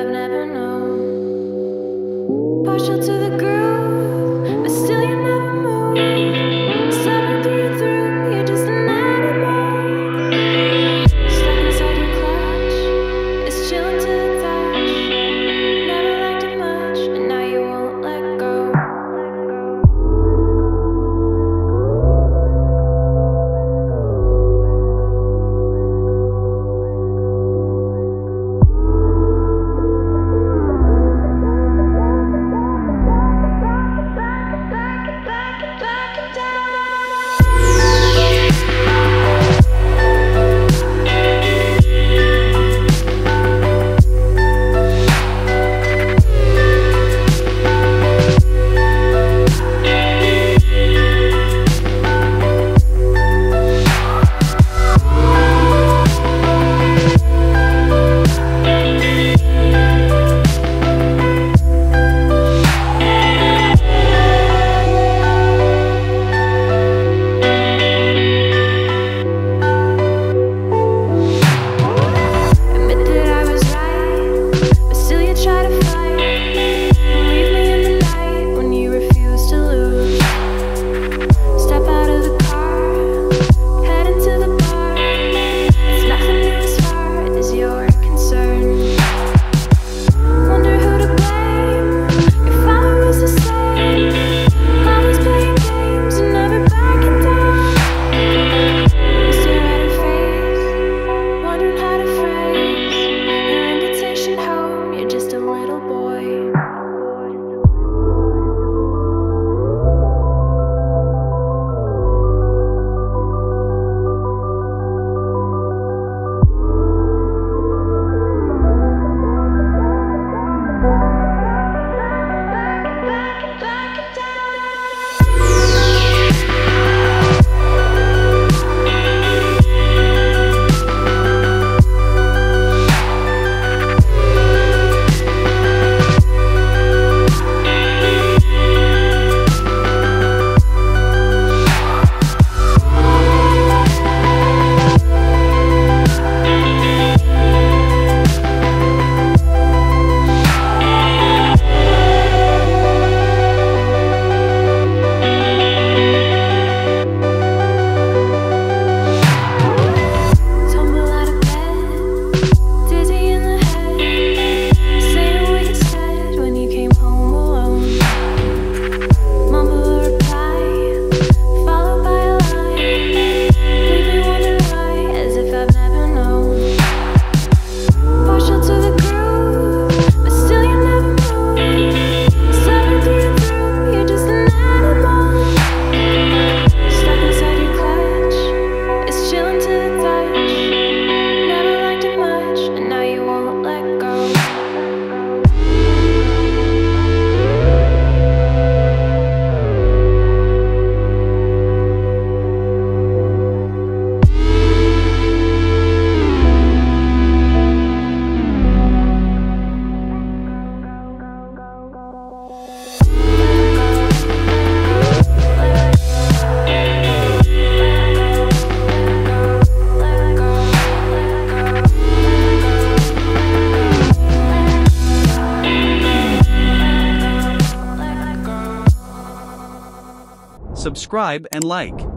I've never known. Partial to the groove, but still you never move. Seven through and through, you're just an animal. Stuck inside your clutch, it's chilling to the touch. Never liked it much, and now you won't let go. Subscribe and like.